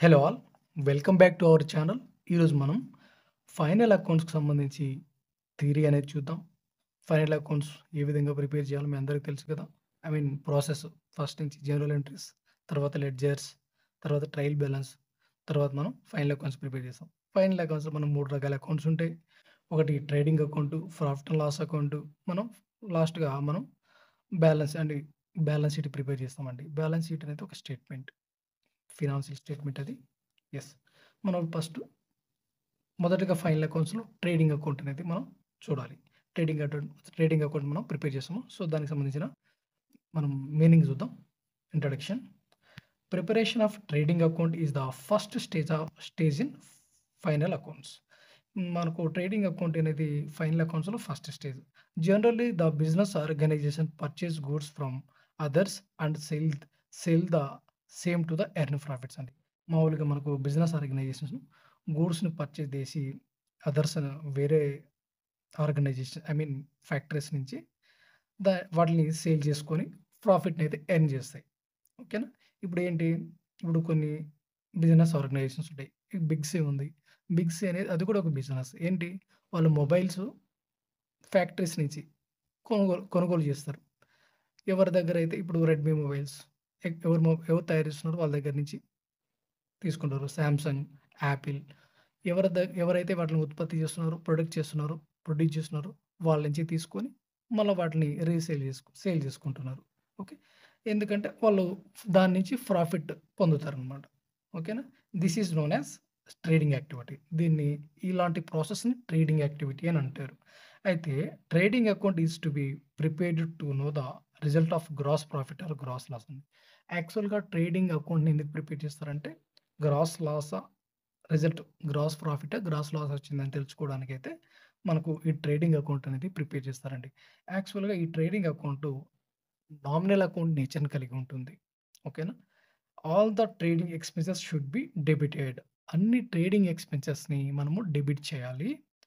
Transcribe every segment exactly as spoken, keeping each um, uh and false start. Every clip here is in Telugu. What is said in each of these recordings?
Hello all. Welcome back to our channel. ఈరోజు మనం ఫైనల్ అకౌంట్స్‌కి సంబంధించి థియరీ అనేది చూద్దాం. ఫైనల్ అకౌంట్స్ ఏ విధంగా ప్రిపేర్ చేయాలో మీ అందరికి తెలుసు కదా! ఐ మీన్ ప్రాసెస్ ఫస్ట్ నుంచి జనరల్ ఎంట్రీస్, తర్వాత లెడ్జర్స్, తర్వాత ట్రయల్ బ్యాలెన్స్, తర్వాత మనం ఫైనల్ అకౌంట్స్ ప్రిపేర్ చేస్తాం. ఫైనల్ అకౌంట్స్‌లో మనం మూడు రకాల అకౌంట్స్ ఉంటాయి. ఒకటి trading account, profit and loss account, మనం లాస్ట్‌గా మనం balance and balance sheet prepare చేస్తామండి. బ్యాలెన్స్ షీట్ అనేది ఒక స్టేట్మెంట్. ఫినాన్షియల్ స్టేట్మెంట్ అది. యెస్. మనం ఫస్ట్ మొదటగా ఫైనల్ అకౌంట్స్‌లో ట్రేడింగ్ అకౌంట్ అనేది మనం చూడాలి. ట్రేడింగ్ అకౌంట్ ట్రేడింగ్ అకౌంట్ మనం ప్రిపేర్ చేస్తాము. సో, దానికి సంబంధించిన మనం మీనింగ్ చూద్దాం. Introduction. Preparation of trading account is the first stage of stage in final accounts. మనకు ట్రేడింగ్ అకౌంట్ అనేది ఫైనల్ అకౌంట్స్‌లో first stage. Generally the business organisation purchase goods from others and sell sell the same to the earn profits అండి. మామూలుగా మనకు బిజినెస్ ఆర్గనైజేషన్స్ గూడ్స్‌ని పర్చేస్ చేసి అదర్స్ వేరే ఆర్గనైజేషన్ ఐ మీన్ ఫ్యాక్టరీస్ నుంచి ద వాటిని సేల్ చేసుకొని ప్రాఫిట్‌ని అయితే ఎర్న్ చేస్తాయి. ఓకేనా? ఇప్పుడేంటి, ఇప్పుడు కొన్ని బిజినెస్ ఆర్గనైజేషన్స్ ఉంటాయి. బిగ్ సి ఉంది. బిగ్ సి అనేది అది కూడా ఒక బిజినెస్. ఏంటి, వాళ్ళు మొబైల్స్ ఫ్యాక్టరీస్ నుంచి కొనుగోలు కొనుగోలు చేస్తారు. ఎవరి దగ్గరైతే ఇప్పుడు రెడ్‌మీ మొబైల్స్ ఎ ఎవరు మొ ఎవరు తయారు చేస్తున్నారో వాళ్ళ దగ్గర నుంచి తీసుకుంటారు. సామ్‌సంగ్, యాపిల్ ఎవరి ద ఎవరైతే వాటిని ఉత్పత్తి చేస్తున్నారో, ప్రొడక్ట్ చేస్తున్నారో, ప్రొడ్యూస్ చేస్తున్నారో వాళ్ళ నుంచి తీసుకొని మళ్ళా వాటిని రీసేల్ చేసుకు సేల్ చేసుకుంటున్నారు. ఓకే. ఎందుకంటే వాళ్ళు దాని నుంచి ప్రాఫిట్ పొందుతారనమాట. ఓకేనా? This is known as trading activity. దీన్ని ఇలాంటి ప్రాసెస్‌ని ట్రేడింగ్ యాక్టివిటీ అని అంటారు. అయితే trading account is to be prepared to know the result of gross profit or gross loss అండి. యాక్చువల్‌గా ట్రేడింగ్ అకౌంట్‌ని ఎందుకు ప్రిపేర్ చేస్తారంటే గ్రాస్ లాసా, రిజల్ట్ గ్రాస్ ప్రాఫిటా, గ్రాస్ లాస్ వచ్చిందని తెలుసుకోవడానికైతే మనకు ఈ ట్రేడింగ్ అకౌంట్ అనేది ప్రిపేర్ చేస్తారండి. యాక్చువల్‌గా ఈ ట్రేడింగ్ అకౌంటు నామినల్ అకౌంట్ నేచర్‌ని కలిగి ఉంటుంది. ఓకేనా? All the trading expenses should be debited. అన్ని ట్రేడింగ్ ఎక్స్‌పెన్సెస్‌ని మనము డెబిట్ చేయాలి.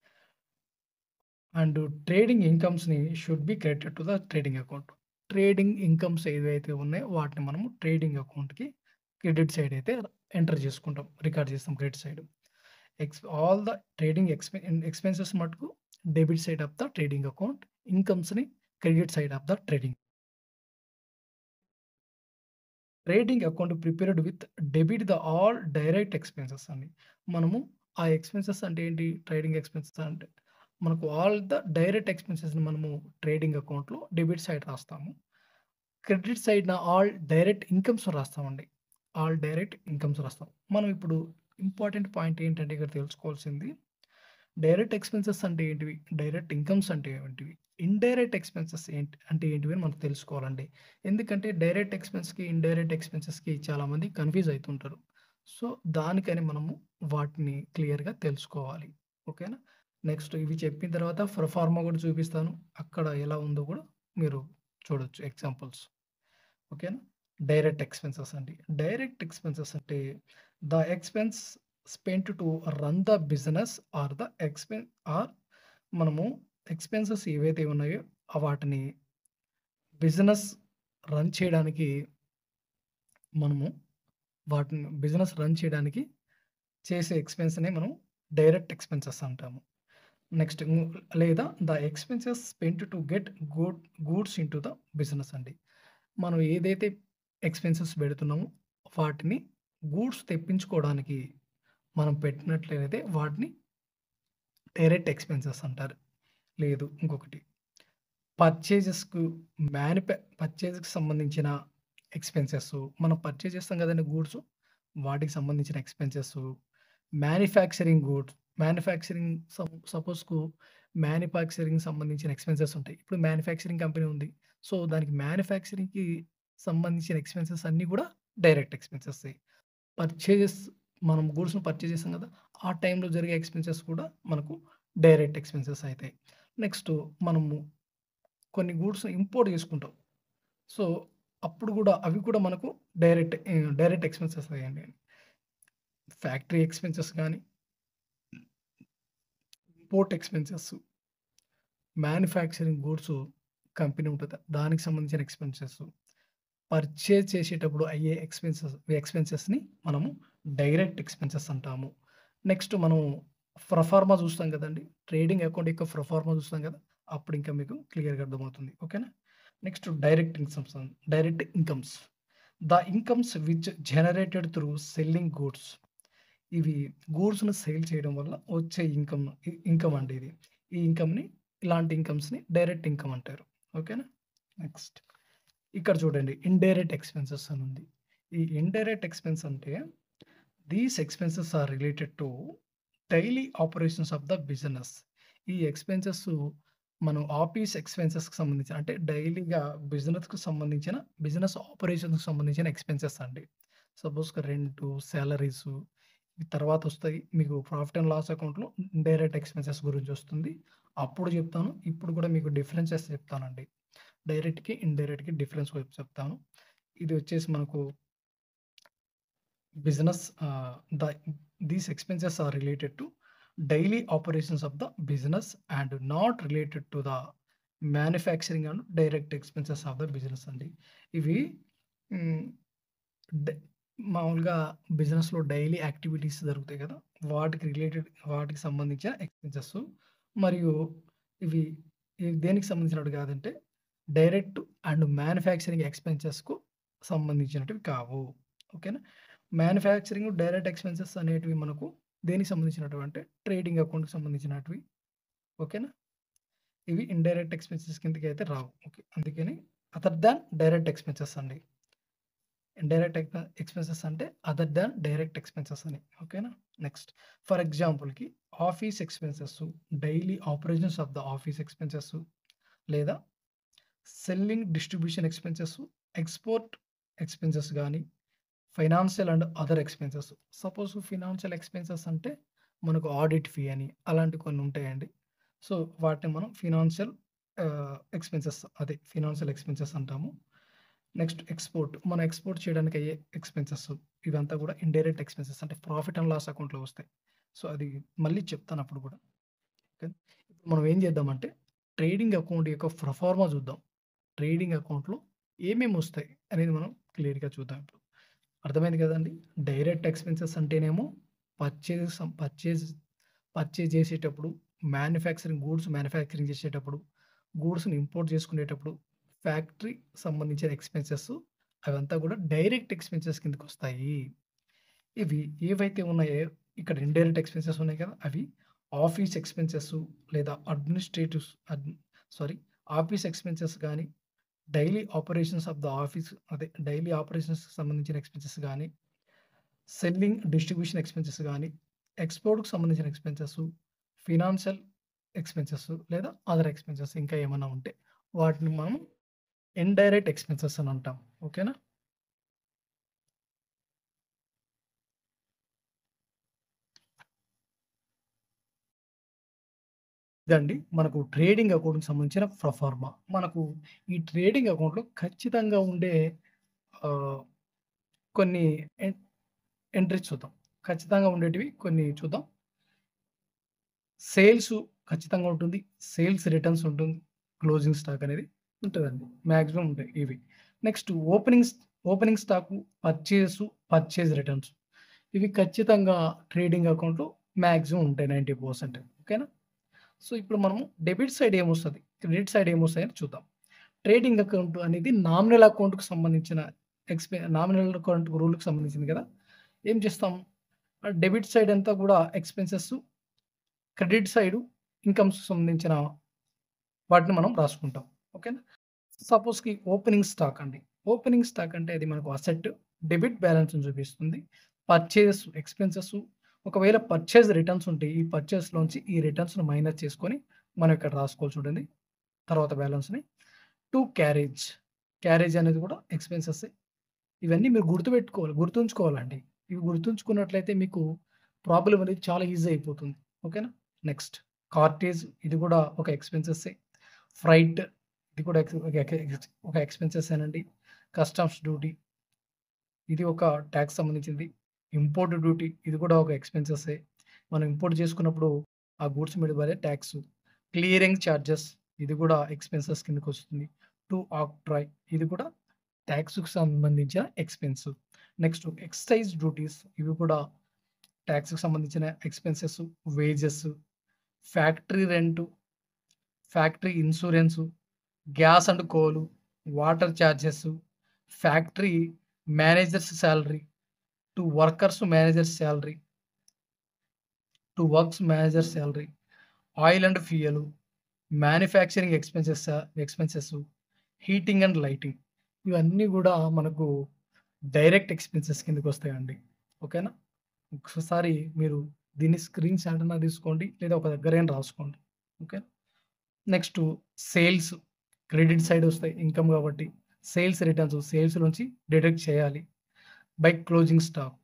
అండ్ ట్రేడింగ్ ఇన్‌కమ్స్‌ని should be credited to the trading account. Trading incomes ఏవైతే ఉన్నాయో వాటిని మనము ట్రేడింగ్ అకౌంట్‌కి క్రెడిట్ సైడ్ అయితే ఎంటర్ చేసుకుంటాం. రికార్డ్ చేస్తాం క్రెడిట్ సైడ్. ఎక్స్ ఆల్ ద ట్రేడింగ్ ఎక్స్‌పె ఎక్స్‌పెన్సెస్ మటుకు debit side of the trading account. ఇన్‌కమ్స్‌ని credit side of the trading. Trading account prepared with debit the all direct expenses అండి. మనము ఆ ఎక్స్‌పెన్సెస్ అంటే ఏంటి? ట్రేడింగ్ ఎక్స్‌పెన్సెస్ అంటే మనకు ఆల్ ద డైరెక్ట్ ఎక్స్‌పెన్సెస్‌ని మనము ట్రేడింగ్ అకౌంట్‌లో డెబిట్ సైడ్ రాస్తాము. క్రెడిట్ సైడ్‌న ఆల్ డైరెక్ట్ ఇన్‌కమ్స్ రాస్తామండి. ఆల్ డైరెక్ట్ ఇన్‌కమ్స్ రాస్తాం. మనం ఇప్పుడు ఇంపార్టెంట్ పాయింట్ ఏంటంటే ఇక్కడ తెలుసుకోవాల్సింది, డైరెక్ట్ ఎక్స్‌పెన్సెస్ అంటే ఏంటివి? డైరెక్ట్ ఇన్‌కమ్స్ అంటే ఏంటివి? ఇండైరెక్ట్ ఎక్స్‌పెన్సెస్ ఏంటి అంటే ఏంటివి అని మనం తెలుసుకోవాలండి. ఎందుకంటే డైరెక్ట్ ఎక్స్‌పెన్స్‌కి, ఇండైరెక్ట్ ఎక్స్‌పెన్సెస్‌కి చాలామంది కన్‌ఫ్యూజ్ అయితుంటారు. సో, దానికని మనము వాటిని క్లియర్‌గా తెలుసుకోవాలి. ఓకేనా? నెక్స్ట్ ఇవి చెప్పిన తర్వాత ప్రొఫార్మా కూడా చూపిస్తాను. అక్కడ ఎలా ఉందో కూడా మీరు చూడొచ్చు ఎగ్జాంపుల్స్. ఓకేనా? డైరెక్ట్ ఎక్స్‌పెన్సెస్ అండి. డైరెక్ట్ ఎక్స్‌పెన్సెస్ అంటే the expense spent to run the business or the ఎక్స్‌పెన్ ఆర్ మనము ఎక్స్‌పెన్సెస్ ఏవైతే ఉన్నాయో ఆ వాటిని బిజినెస్ రన్ చేయడానికి మనము వాటిని బిజినెస్ రన్ చేయడానికి చేసే ఎక్స్‌పెన్స్‌నే మనం డైరెక్ట్ ఎక్స్‌పెన్సెస్ అంటాము. నెక్స్ట్ ము లేదా the expenses spent to get good goods into the business అండి. మనం ఏదైతే ఎక్స్‌పెన్సెస్ పెడుతున్నామో వాటిని గూడ్స్ తెప్పించుకోవడానికి మనం పెట్టినట్లయితే వాటిని డైరెక్ట్ ఎక్స్‌పెన్సెస్ అంటారు. లేదు ఇంకొకటి పర్చేజెస్‌కు మ్యానుఫ్యా పర్చేజ్‌కి సంబంధించిన ఎక్స్‌పెన్సెసు, మనం పర్చేజ్ చేస్తాం కదండీ గూడ్సు, వాటికి సంబంధించిన ఎక్స్‌పెన్సెసు, మ్యానుఫ్యాక్చరింగ్ గూడ్స్, మ్యానుఫ్యాక్చరింగ్ సప్ సపోజ్‌కు మ్యానుఫ్యాక్చరింగ్ సంబంధించిన ఎక్స్‌పెన్సెస్ ఉంటాయి. ఇప్పుడు మ్యానుఫ్యాక్చరింగ్ కంపెనీ ఉంది. సో, దానికి మ్యానుఫ్యాక్చరింగ్‌కి సంబంధించిన ఎక్స్‌పెన్సెస్ అన్నీ కూడా డైరెక్ట్ ఎక్స్‌పెన్సెస్సే. పర్చేజెస్ మనం గూడ్స్‌ని పర్చేజ్ చేస్తాం కదా! ఆ టైంలో జరిగే ఎక్స్‌పెన్సెస్ కూడా మనకు డైరెక్ట్ ఎక్స్‌పెన్సెస్ అయితాయి. నెక్స్టు మనము కొన్ని గూడ్స్ ఇంపోర్ట్ చేసుకుంటాం. సో, అప్పుడు గూడా అవి కూడా మనకు డైరెక్ట్ ఆహ్, డైరెక్ట్ ఎక్స్‌పెన్సెస్ అయ్యండి. ఫ్యాక్టరీ ఎక్స్‌పెన్సెస్ గానీ, import expenses, manufacturing goods company ఉంటది. దానికి సంబంధించిన ఎక్స్‌పెన్సెస్, పర్చేజ్ చేసేటప్పుడు అయ్యే ఎక్స్‌పెన్సెస్ ఎక్స్‌పెన్సెస్‌ని మనము డైరెక్ట్ ఎక్స్‌పెన్సెస్ అంటాము. నెక్స్ట్ మనం ప్రొఫార్మా చూస్తాం కదండీ! ట్రేడింగ్ అకౌంట్ యొక్క ప్రొఫార్మా చూస్తాం కదా! అప్పుడు ఇంకా మీకు క్లియర్‌గా అర్థమవుతుంది. ఓకేనా? Next direct incomes direct incomes. The incomes which generated through selling goods. ఇవి గూడ్స్‌ని సేల్ చేయడం వల్ల వచ్చే ఇన్‌కమ్ ఇ ఇన్‌కమ్ అండి ఇది. ఈ ఇన్‌కమ్‌ని ఇలాంటి ఇన్‌కమ్స్‌ని డైరెక్ట్ ఇన్‌కమ్ అంటారు. ఓకేనా? నెక్స్ట్ ఇక్కడ చూడండి ఇండైరెక్ట్ ఎక్స్‌పెన్సెస్ అని ఉంది. ఈ ఇండైరెక్ట్ ఎక్స్‌పెన్స్ అంటే these expenses are related to daily operations of the business. ఈ ఎక్స్‌పెన్సెస్ మనం ఆఫీస్ ఎక్స్‌పెన్సెస్‌కి సంబంధించి అంటే డైలీగా బిజినెస్‌కి సంబంధించిన బిజినెస్ ఆపరేషన్స్‌కి సంబంధించిన ఎక్స్‌పెన్సెస్ అండి. సపోజ్‌గా రెంటు, సాలరీసు తర్వాత వస్తాయి. మీకు ప్రాఫిట్ అండ్ లాస్ అకౌంట్‌లో ఇండైరెక్ట్ ఎక్స్‌పెన్సెస్ గురించి వస్తుంది. అప్పుడు చెప్తాను. ఇప్పుడు కూడా మీకు డిఫరెన్సెస్ చెప్తానండి. డైరెక్ట్‌కి, ఇండైరెక్ట్‌కి డిఫరెన్స్ వైపు చెప్తాను. ఇది వచ్చేసి మనకు business ah, the these expenses are related to daily operations of the business and not related to the manufacturing and direct expenses of the business అండి. ఇవి హ్మ్. డ మామూలుగా బిజినెస్‌లో డైలీ యాక్టివిటీస్ జరుగుతాయి కదా! వాటికి రిలేటెడ్ వాటికి సంబంధించిన ఎక్స్‌పెన్సెస్ మరియు ఇవి ఇవి దేనికి సంబంధించినవి కాదంటే డైరెక్ట్ అండ్ మ్యానుఫ్యాక్చరింగ్ ఎక్స్‌పెన్సెస్‌కు సంబంధించినటివి కావు. ఓకేనా? మ్యానుఫ్యాక్చరింగ్, డైరెక్ట్ ఎక్స్‌పెన్సెస్ అనేటివి మనకు దేనికి సంబంధించినటివి అంటే ట్రేడింగ్ అకౌంట్‌కి సంబంధించినటివి. ఓకేనా? ఇవి ఇండైరెక్ట్ ఎక్స్‌పెన్సెస్ కిందకైతే రావు. ఓకే. అందుకని అదర్ దాన్ డైరెక్ట్ ఎక్స్‌పెన్సెస్ అండి. ఇండైరెక్ట్ ఎక్స్‌పె ఎక్స్‌పెన్సెస్ అంటే అదర్ దాన్ డైరెక్ట్ ఎక్స్‌పెన్సెస్ అని. ఓకేనా? నెక్స్ట్ ఫర్ ఎగ్జాంపుల్‌కి office expenses, daily operations of the office expenses లేదా selling, distribution expenses, export expenses గాని, financial and other expenses. Suppose financial expenses అంటే మనకు ఆడిట్ ఫీ అని అలాంటివి కొన్ని ఉంటాయండి. సో, వాటిని మనం ఫినాన్షియల్ ఆహ్, ఎక్స్‌పెన్సెస్ అదే ఫినాన్షియల్ ఎక్స్‌పెన్సెస్ అంటాము. Next export. మనం ఎక్స్‌పోర్ట్ చేయడానికి అయ్యే ఎక్స్‌పెన్సెస్ ఇవంతా కూడా ఇండైరెక్ట్ ఎక్స్‌పెన్సెస్ అంటే ప్రాఫిట్ అండ్ లాస్ అకౌంట్‌లో వస్తాయి. సో, అది మళ్ళీ చెప్తాను అప్పుడు కూడా. ఓకే. ఇప్పుడు మనం ఏం చేద్దామంటే ట్రేడింగ్ అకౌంట్ యొక్క ప్రొఫార్మా చూద్దాం. ట్రేడింగ్ అకౌంట్‌లో ఏమేమి వస్తాయి అనేది మనం క్లియర్‌గా చూద్దాం ఇప్పుడు. అర్థమైంది కదండీ! డైరెక్ట్ ఎక్స్‌పెన్సెస్ అంటేనేమో పర్చేజ్ సం పర్చేజ్ పర్చేజ్ చేసేటప్పుడు, మ్యానుఫ్యాక్చరింగ్ గూడ్స్ మ్యానుఫ్యాక్చరింగ్ చేసేటప్పుడు, గూడ్స్‌ని ఇంపోర్ట్ చేసుకునేటప్పుడు, ఫ్యాక్టరీ సంబంధించిన ఎక్స్‌పెన్సెస్ అవంతా కూడా డైరెక్ట్ ఎక్స్‌పెన్సెస్ కిందకొస్తాయి. ఇవి ఏవైతే ఉన్నాయో ఇక్కడ ఇండైరెక్ట్ ఎక్స్‌పెన్సెస్ ఉన్నాయి కదా! అవి ఆఫీస్ ఎక్స్‌పెన్సెస్ లేదా అడ్మినిస్ట్రేటివ్స్ అడ్ సారీ ఆఫీస్ ఎక్స్‌పెన్సెస్ గాని, daily operations of the office అదే డైలీ ఆపరేషన్స్‌కి సంబంధించిన ఎక్స్‌పెన్సెస్ గాని, సెల్లింగ్, డిస్ట్రిబ్యూషన్ ఎక్స్‌పెన్సెస్ గాని, ఎక్స్‌పోర్ట్‌కి సంబంధించిన ఎక్స్‌పెన్సెస్, ఫినాన్షియల్ ఎక్స్‌పెన్సెస్ లేదా అదర్ ఎక్స్‌పెన్సెస్ ఇంకా ఏమన్నా ఉంటే వాటిని మనం ఇండైరెక్ట్ ఎక్స్‌పెన్సెస్ అని అంటాం. ఓకేనా? ఇదండి మనకు ట్రేడింగ్ అకౌంట్‌కి సంబంధించిన ప్రొఫార్మా. మనకు ఈ ట్రేడింగ్ అకౌంట్‌లో ఖచ్చితంగా ఉండే ఆహ్, కొన్ని ఎన్ ఎంట్రీస్ చూద్దాం. ఖచ్చితంగా ఉండేటివి కొన్ని చూద్దాం. సేల్సు ఖచ్చితంగా ఉంటుంది. సేల్స్ రిటర్న్స్ ఉంటుంది. క్లోజింగ్ స్టాక్ అనేది ఉంటదండి. మాక్సిమం ఉంటాయి ఇవి. నెక్స్ట్ ఓపెనింగ్ స్ opening stock, purchase, purchase returns. ఇవి ఖచ్చితంగా ట్రేడింగ్ అకౌంట్‌లో మాక్సిమం ఉంటాయి తొంభై శాతం ఓకేనా? సో, ఇప్పుడు మనము డెబిట్ సైడ్ ఏమొస్తది? క్రెడిట్ సైడ్ ఏమొస్తాయని చూద్దాం. ట్రేడింగ్ అకౌంట్ అనేది నామినల్ అకౌంట్‌కి సంబంధించిన ఎక్స్‌పె నామినల్ అకౌంట్ రూల్‌కి సంబంధించింది కదా! ఏం చేస్తాం? ఆహ్, డెబిట్ సైడ్ అంతా కూడా ఎక్స్‌పెన్సెస్, క్రెడిట్ సైడు ఇన్‌కమ్స్‌కి సంబంధించిన వాటిని మనం రాసుకుంటాం. ఓకేనా? సపోజ్‌కి ఓపెనింగ్ స్టాక్ అండి. ఓపెనింగ్ స్టాక్ అంటే అది మనకు అసెట్, డెబిట్ బ్యాలెన్స్‌ని చూపిస్తుంది. పర్చేజ్ ఎక్స్‌పెన్సెస్ ఒకవేళ పర్చేజ్ రిటర్న్స్ ఉంటే ఈ పర్చేజ్‌లోంచి ఈ రిటర్న్స్‌ని మైనస్ చేసుకొని మనం ఇక్కడ రాసుకోవాలి చూడండి. తర్వాత బ్యాలెన్స్‌ని. To carriage. క్యారేజ్ అనేది కూడా ఎక్స్‌పెన్సెస్సే. ఇవన్నీ మీరు గుర్తుపెట్టుకోవాలి. గుర్తుంచుకోవాలండి. ఇవి గుర్తుంచుకున్నట్లయితే మీకు ప్రాబ్లమ్ అనేది చాలా ఈజీ అయిపోతుంది. ఓకేనా? నెక్స్ట్ కార్టేజ్ ఇది కూడా ఒక ఎక్స్‌పెన్సెస్సే. ఫ్రైట్ ఇది కూడా ఎక్స్ ఒక ఎక్ ఎక్స్ ఒక ఎక్స్‌పెన్సెస్సేనండి. కస్టమ్స్ డ్యూటీ ఇది ఒక టాక్స్ సంబంధించింది. ఇంపోర్ట్ డ్యూటీ ఇది కూడా ఒక ఎక్స్‌పెన్సెస్సే. మనం ఇంపోర్ట్ చేసుకున్నప్పుడు ఆ గూడ్స్ మీద పడే టాక్సు. క్లియరింగ్ చార్జెస్ ఇది కూడా ఎక్స్‌పెన్సెస్ కిందకొస్తుంది. టు ఆక్ట్రాయ్ ఇది కూడా టాక్స్‌కి సంబంధించిన ఎక్స్‌పెన్సు. నెక్స్ట్ ఎక్సైజ్ డ్యూటీస్ ఇవి కూడా ట్యాక్స్‌కి సంబంధించిన expenses, wages, factory rent, factory insurance, gas and coal, water charges, factory managers salary, to workers managers salary, to works manager salary, oil and fuel, manufacturing expenses expenses, heating and lighting ఇవన్నీ గూడా మనకు డైరెక్ట్ ఎక్స్‌పెన్సెస్ కిందకొస్తాయండి. ఓకేనా? ఒక్కసారి మీరు దీన్ని స్క్రీన్ షాట్ అన్నా తీసుకోండి. లేదా ఒక దగ్గరైనా రాసుకోండి. Okay. Next sales credit side వస్తాయి ఇన్‌కమ్ కాబట్టి. సేల్స్ రిటర్న్స్ సేల్స్ నుంచి డిడక్ట్ చేయాలి. By closing stock.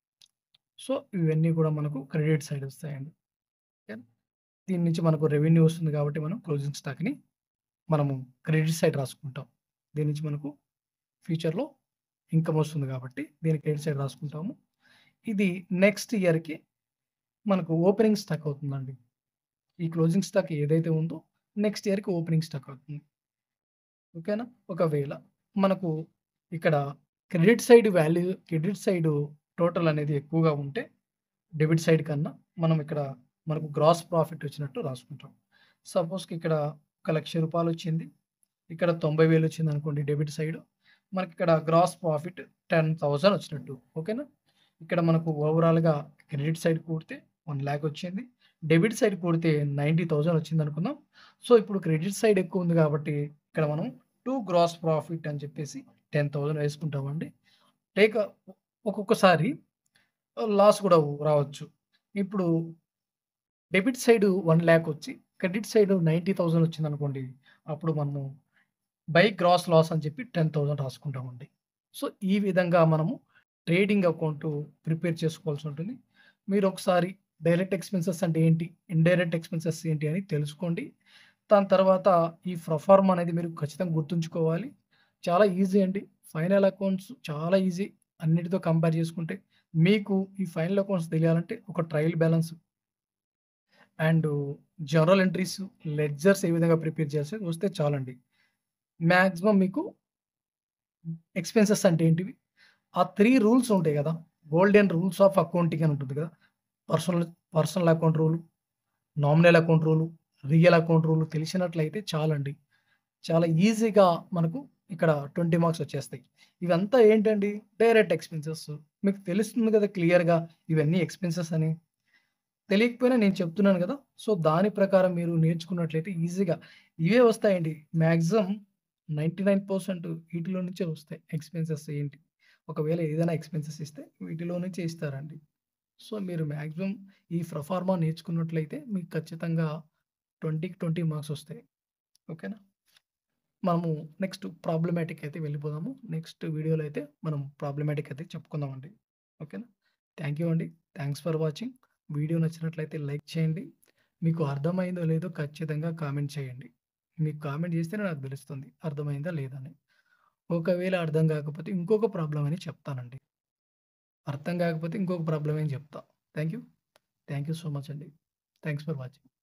సో, ఇవన్నీ కూడా మనకు క్రెడిట్ సైడ్ వస్తాయండి. ఓకే. దీని నుంచి మనకు రెవెన్యూ వస్తుంది కాబట్టి మనం క్లోజింగ్ స్టాక్‌ని మనము క్రెడిట్ సైడ్ రాసుకుంటాం. దీని నుంచి మనకు ఫ్యూచర్‌లో ఇన్‌కమ్ వస్తుంది కాబట్టి దీన్ని క్రెడిట్ సైడ్ రాసుకుంటాము. ఇది నెక్స్ట్ ఇయర్‌కి మనకు ఓపెనింగ్ స్టాక్ అవుతుందండి. ఈ క్లోజింగ్ స్టాక్ ఏదైతే ఉందో నెక్స్ట్ ఇయర్‌కి ఓపెనింగ్ స్టాక్ అవుతుంది. ఓకేనా? ఒకవేళ మనకు ఇక్కడ credit side value credit side total అనేది ఎక్కువగా ఉంటే డెబిట్ సైడ్ కన్నా మనం ఇక్కడ మనకు గ్రాస్ ప్రాఫిట్ వచ్చినట్టు రాసుకుంటాం. సపోజ్‌కి ఇక్కడ ఒక లక్ష రూపాయలు వచ్చింది. ఇక్కడ తొంభై వేలు వచ్చిందనుకోండి డెబిట్ సైడ్. మనకిక్కడ గ్రాస్ ప్రాఫిట్ పది వేలు వచ్చినట్టు. ఓకేనా? ఇక్కడ మనకు ఓవరాల్‌గా క్రెడిట్ సైడ్ కూడితే ఒక లక్ష వచ్చింది. డెబిట్ సైడ్ కూడితే తొంభై వేలు వచ్చిందనుకుందాం. సో, ఇప్పుడు క్రెడిట్ సైడ్ ఎక్కువ ఉంది కాబట్టి ఇక్కడ మనం రెండు గ్రాస్ ప్రాఫిట్ అని చెప్పేసి పది వేలు వేసుకుంటామండి. లేక ఒక్కొక్కసారి లాస్ కూడా రావచ్చు. ఇప్పుడు డెబిట్ సైడ్ ఒక లక్ష వచ్చి క్రెడిట్ సైడ్ తొంభై వేలు వచ్చిందనుకోండి. అప్పుడు మనము బై గ్రాస్ లాస్ అని చెప్పి పది వేలు రాసుకుంటామండి. సో, ఈ విధంగా మనము ట్రేడింగ్ అకౌంట్ ప్రిపేర్ చేసుకోవాల్సి ఉంటుంది. మీరు ఒకసారి డైరెక్ట్ ఎక్స్‌పెన్సెస్ అంటే ఏంటి? ఇండైరెక్ట్ ఎక్స్‌పెన్సెస్ ఏంటి అని తెలుసుకోండి. దాని తర్వాత ఈ ప్రొఫార్మా అనేది మీరు ఖచ్చితంగా గుర్తుంచుకోవాలి. చాలా ఈజీ అండి. ఫైనల్ అకౌంట్స్ చాలా ఈజీ. అన్నిటితో కంపేర్ చేసుకుంటే. మీకు ఈ ఫైనల్ అకౌంట్స్ తెలియాలంటే ఒక trial balance and journal entries, ledgers ఏ విధంగా ప్రిపేర్ చేయాల్సి వస్తే చాలండి. మాక్సిమం మీకు ఎక్స్‌పెన్సెస్ అంటే ఏంటివి? ఆ మూడు రూల్స్ ఉంటాయి గదా! గోల్డెన్ రూల్స్ ఆఫ్ అకౌంటింగ్ అని ఉంటుంది కదా! Personal personal account rule, nominal account rule, real account rule తెలిసినట్లయితే చాలండి. చాలా ఈజీగా మనకు ఇక్కడ ఇరవై మార్క్స్ వచ్చేస్తాయి. ఇవంతా ఏంటండి? Direct expenses. మీకు తెలుస్తుంది కదా క్లియర్‌గా ఇవన్నీ ఎక్స్‌పెన్సెస్ అని. తెలియకపోయినా నేను చెప్తున్నాను గదా! సో, దాని ప్రకారం మీరు నేర్చుకున్నట్లయితే ఈజీగా ఇవే వస్తాయండి. మాక్సిమం తొంభై తొమ్మిది శాతం వీటిలో నుంచే వస్తాయి. ఎక్స్‌పెన్సెస్ ఏంటి? ఒకవేళ ఏదైనా ఎక్స్‌పెన్సెస్ ఇస్తే వీటిలో నుంచే ఇస్తారండి. సో, మీరు మాక్సిమం ఈ ప్రొఫార్మా నేర్చుకున్నట్లయితే మీకు ఖచ్చితంగా 20కి ఇరవై మార్క్స్ వస్తాయి. ఓకేనా? మనము నెక్స్ట్ ప్రాబ్లమాటిక్ అయితే వెళ్ళిపోదాము. నెక్స్ట్ వీడియోలో అయితే మనం ప్రాబ్లమాటిక్ అయితే చెప్పుకుందామండి. ఓకేనా? థాంక్ యూ అండి. Thanks for watching. వీడియో నచ్చినట్లయితే లైక్ చేయండి. మీకు అర్థమైందో లేదో ఖచ్చితంగా కామెంట్ చేయండి. మీకు కామెంట్ చేస్తేనే నాకు తెలుస్తుంది అర్థమైందా లేదా అని. ఒకవేళ అర్థం కాకపోతే ఇంకొక ప్రాబ్లమ్ అని చెప్తానండి. అర్థం కాకపోతే ఇంకొక ప్రాబ్లమ్ అని చెప్తా. Thank you. Thank you so much అండి. Thanks for watching.